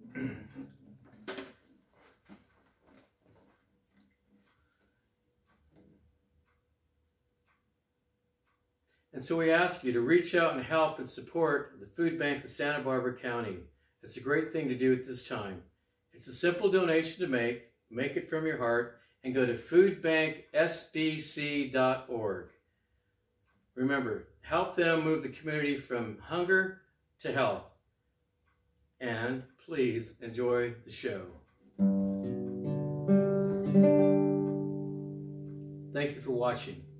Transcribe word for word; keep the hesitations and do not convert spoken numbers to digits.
And so we ask you to reach out and help and support the Food Bank of Santa Barbara County. It's a great thing to do at this time. It's a simple donation to make. Make it from your heart and go to food bank s b c dot org. Remember, help them move the community from hunger to health. And please enjoy the show. Thank you for watching.